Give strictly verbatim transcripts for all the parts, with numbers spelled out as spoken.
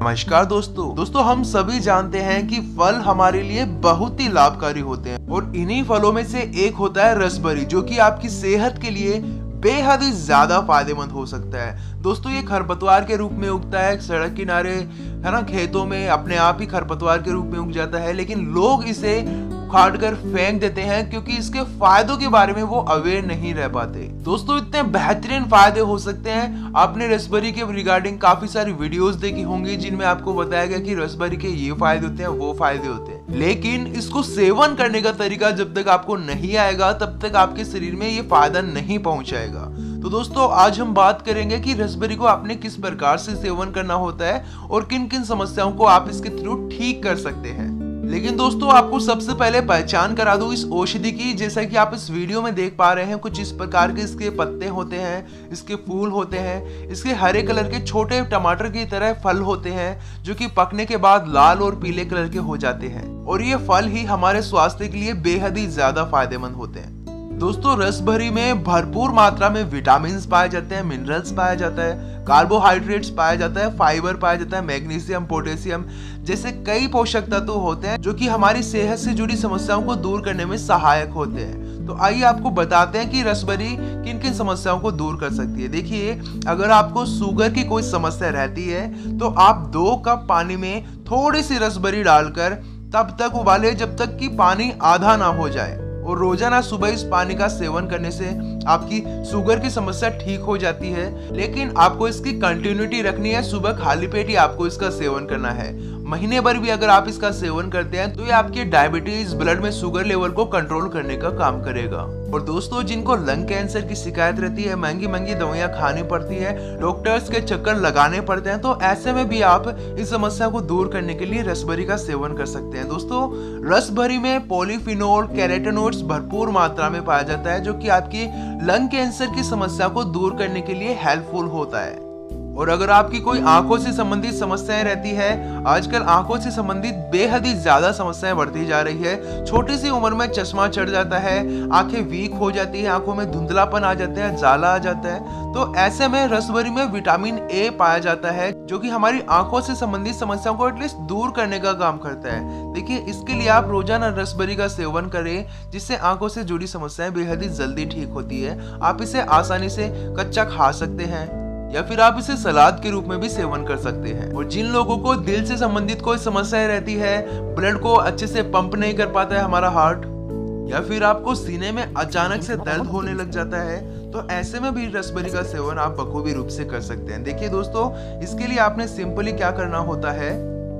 नमस्कार दोस्तों दोस्तों हम सभी जानते हैं कि फल हमारे लिए बहुत ही लाभकारी होते हैं और इन्हीं फलों में से एक होता है रसबेरी, जो कि आपकी सेहत के लिए बेहद ही ज्यादा फायदेमंद हो सकता है। दोस्तों ये खरपतवार के रूप में उगता है सड़क किनारे, है ना, खेतों में अपने आप ही खरपतवार के रूप में उग जाता है, लेकिन लोग इसे उखाड़ कर फेंक देते हैं क्योंकि इसके फायदों के बारे में वो अवेयर नहीं रह पाते। दोस्तों इतने बेहतरीन फायदे हो सकते हैं। आपने रसबेरी के रिगार्डिंग काफी सारी वीडियोस देखी होंगी जिनमें आपको बताया गया कि रसबेरी के ये फायदे होते हैं, वो फायदे होते हैं, लेकिन इसको सेवन करने का तरीका जब तक आपको नहीं आएगा तब तक आपके शरीर में ये फायदा नहीं पहुंचाएगा। तो दोस्तों आज हम बात करेंगे कि रसबेरी को आपने किस प्रकार से सेवन करना होता है और किन किन समस्याओं को आप इसके थ्रू ठीक कर सकते हैं। लेकिन दोस्तों आपको सबसे पहले पहचान करा दूं इस औषधि की। जैसा कि आप इस वीडियो में देख पा रहे हैं, कुछ इस प्रकार के इसके पत्ते होते हैं, इसके फूल होते हैं, इसके हरे कलर के छोटे टमाटर की तरह फल होते हैं जो कि पकने के बाद लाल और पीले कलर के हो जाते हैं, और ये फल ही हमारे स्वास्थ्य के लिए बेहद ही ज्यादा फायदेमंद होते हैं। दोस्तों रसबेरी में भरपूर मात्रा में विटामिन पाए जाते हैं, मिनरल्स पाया जाता है, कार्बोहाइड्रेट्स पाया जाता है, फाइबर पाया जाता है, मैग्नीशियम, पोटेशियम जैसे कई पोषक तत्व होते हैं जो कि हमारी सेहत से जुड़ी समस्याओं को दूर करने में सहायक होते हैं। तो आइए आपको बताते हैं कि रसबेरी किन किन समस्याओं को दूर कर सकती है। देखिए, अगर आपको शुगर की कोई समस्या रहती है तो आप दो कप पानी में थोड़ी सी रसबेरी डालकर तब तक उबाले जब तक कि पानी आधा ना हो जाए, और रोजाना सुबह इस पानी का सेवन करने से आपकी शुगर की समस्या ठीक हो जाती है। लेकिन आपको इसकी कंटिन्यूटी रखनी है, सुबह खाली पेट ही आपको इसका सेवन करना है। महीने भर भी अगर आप इसका सेवन करते हैं तो ये आपके डायबिटीज, ब्लड में शुगर लेवल को कंट्रोल करने का काम करेगा। और दोस्तों जिनको लंग कैंसर की शिकायत रहती है, महंगी महंगी दवाइयां खानी पड़ती है, डॉक्टर्स के चक्कर लगाने पड़ते हैं, तो ऐसे में भी आप इस समस्या को दूर करने के लिए रसबेरी का सेवन कर सकते हैं। दोस्तों रसबेरी में पॉलीफिनोल, कैरोटीनॉइड्स भरपूर मात्रा में पाया जाता है जो कि आपकी लंग कैंसर की समस्या को दूर करने के लिए हेल्पफुल होता है। और अगर आपकी कोई आंखों से संबंधित समस्याएं रहती है, आजकल आंखों से संबंधित बेहद ही ज्यादा समस्याएं बढ़ती जा रही है। छोटी सी उम्र में चश्मा चढ़ जाता है, आंखें वीक हो जाती है, आंखों में धुंधलापन आ जाता है, जाला आ जाता है, तो ऐसे में रसबेरी में विटामिन ए पाया जाता है जो कि हमारी आंखों से संबंधित समस्याओं को एटलीस्ट दूर करने का काम करता है। देखिए, इसके लिए आप रोजाना रसबेरी का सेवन करें जिससे आंखों से जुड़ी समस्याएं बेहद ही जल्दी ठीक होती है। आप इसे आसानी से कच्चा खा सकते हैं या फिर आप इसे सलाद के रूप में भी सेवन कर सकते हैं। और जिन लोगों को दिल से संबंधित कोई समस्या रहती है, ब्लड को अच्छे से पंप नहीं कर पाता है हमारा हार्ट, या फिर आपको सीने में अचानक से दर्द होने लग जाता है, तो ऐसे में भी रसबेरी का सेवन आप बखूबी रूप से कर सकते हैं। देखिए दोस्तों, इसके लिए आपने सिंपली क्या करना होता है,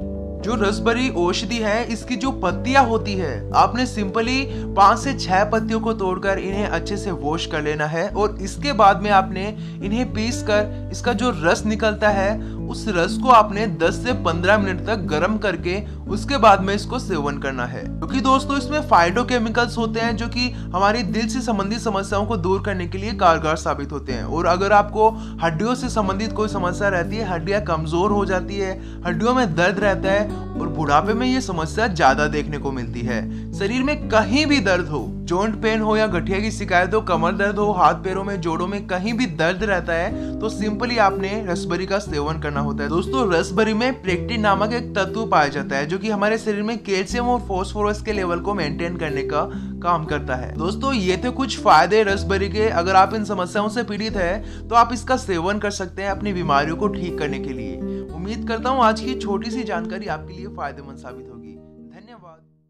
जो रसबेरी औषधि है इसकी जो पत्तियां होती है, आपने सिंपली पांच से छह पत्तियों को तोड़कर इन्हें अच्छे से वॉश कर लेना है, और इसके बाद में आपने इन्हें पीस कर इसका जो रस निकलता है उस रस को आपने दस से पंद्रह मिनट तक गर्म करके उसके बाद में इसको सेवन करना है। क्योंकि तो दोस्तों इसमें फाइटोकेमिकल्स होते हैं जो कि हमारी दिल से संबंधित समस्याओं को दूर करने के लिए कारगर साबित होते हैं। और अगर आपको हड्डियों से संबंधित कोई समस्या रहती है, हड्डियां कमजोर हो जाती है, हड्डियों में दर्द रहता है और बुढ़ापे में ये समस्या ज्यादा देखने को मिलती है, शरीर में कहीं भी दर्द हो, जॉइंट पेन हो या गठिया की शिकायत हो, कमर दर्द हो, हाथ पैरों में, जोड़ों में कहीं भी दर्द रहता है, तो सिंपली आपने रसबेरी का सेवन करना होता है। दोस्तों रसबेरी में पेक्टिन नामक एक तत्व पाया जाता है जो कि हमारे शरीर में कैल्शियम और फास्फोरस के लेवल को मेंटेन करने का काम करता है। दोस्तों ये थे कुछ फायदे रसबेरी के। अगर आप इन समस्याओं से पीड़ित हैं तो आप इसका सेवन कर सकते हैं अपनी बीमारियों को ठीक करने के लिए। उम्मीद करता हूँ आज की छोटी सी जानकारी आपके लिए फायदेमंद साबित होगी। धन्यवाद।